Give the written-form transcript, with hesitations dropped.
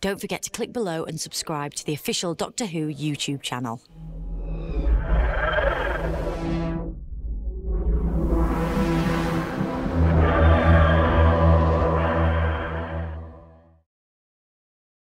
Don't forget to click below and subscribe to the official Doctor Who YouTube channel.